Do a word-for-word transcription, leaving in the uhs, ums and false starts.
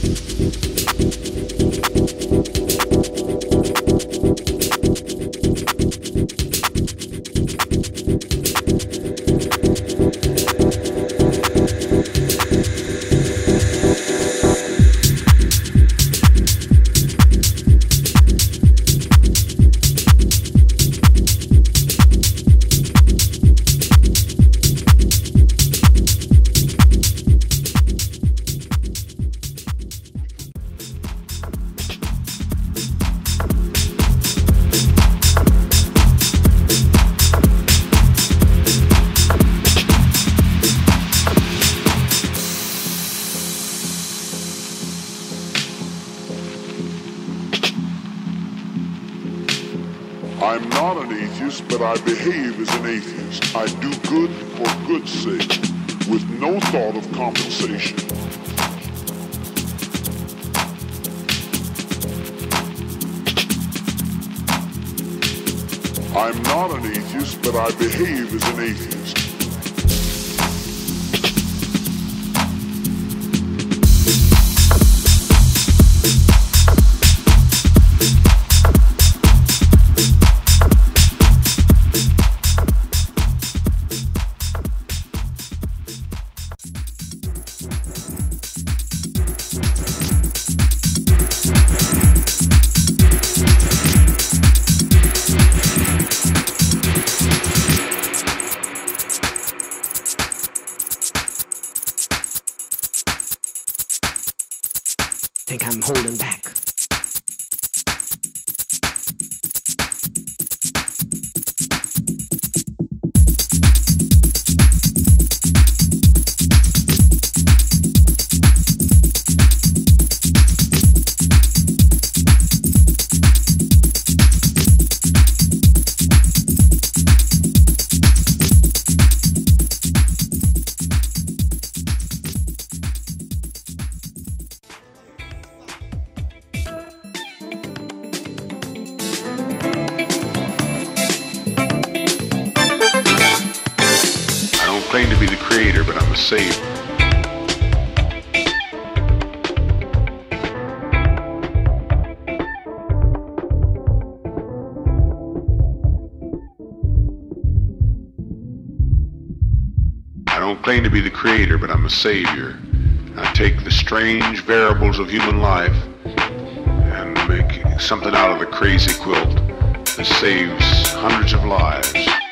I'm not an atheist, but I behave as an atheist. I do good for good's sake, with no thought of compensation. I'm not an atheist, but I behave as an atheist. Think I'm holding back. I claim to be the creator, but I'm a savior. I don't claim to be the creator, but I'm a savior. I take the strange variables of human life and make something out of the crazy quilt that saves hundreds of lives.